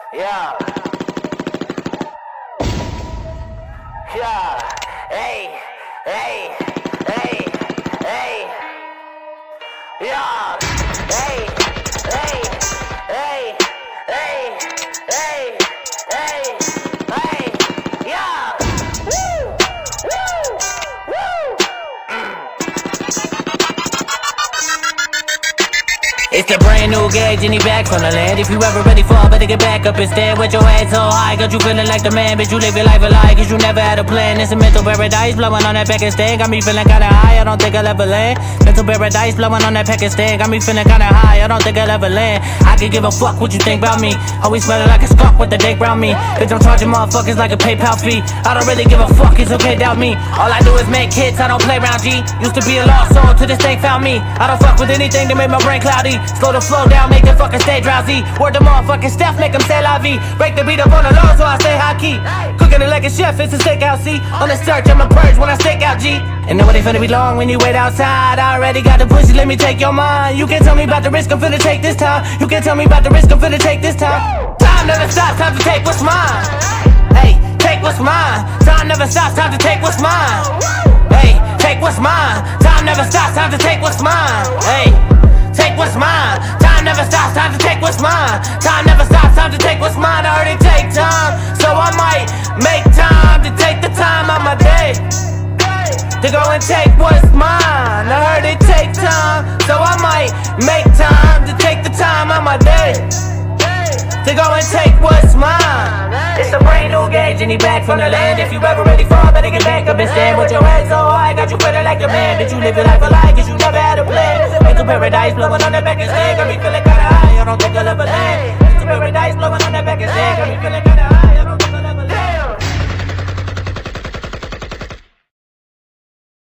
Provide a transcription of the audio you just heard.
Yeah. Yeah. Hey. Hey. Hey. Hey. Yeah. Hey. Hey. Hey. Hey. Hey. Hey. Hey. Yeah. Woo. Woo. Woo. It's the brand new gauge and he back from the land. If you ever ready fall, better get back up and stand with your head so high. Got you feeling like the man, bitch, you live your life a lie, cause you never had a plan. It's a mental paradise, blowing on that Pakistan. Got me feeling kinda high, I don't think I'll ever land. Mental paradise, blowing on that Pakistan. Got me feeling kinda high, I don't think I'll ever land. I could give a fuck what you think about me. Always smelling like a skunk with the dick round me. Bitch, I'm charging motherfuckers like a PayPal fee. I don't really give a fuck, it's okay, doubt me. All I do is make hits, I don't play round G. Used to be a lost soul, to this thing found me. I don't fuck with anything that made my brain cloudy. Slow the flow down, make the fucking stay drowsy. Word the motherfucking Steph, make them say la vie. Break the beat up on the low, so I stay high key. Cooking it like a chef, it's a steakhouse, see. On the search, I'ma purge when I stake out, G. And nobody finna be long when you wait outside. I already got the pussy, let me take your mind. You can't tell me about the risk I'm finna take this time. You can't tell me about the risk I'm finna take this time. Time never stops, time to take what's mine. Hey, take what's mine. Time never stops, time to take what's mine. Hey, take what's mine. Time never stops, time to take what's mine. Hey, take what's mine. Time never stops, time to take what's mine. Time never stops, time to take what's mine. I heard it take time, so I might make time to take the time out my day to go and take what's mine. I heard it take time, so I might make time to take the time out my day to go and take what's mine. It's a brand new gauge and he back from the land. If you ever ready fall, better get back up and stand with your head so high. Got you feeling like a man, bitch, you live your life a lie, cause you never had a plan. Mental paradise, blowing on that Pakistan. Got me feeling kinda high, I don't think I'll ever land. Mental paradise, blowing on that Pakistan. Got me feeling kinda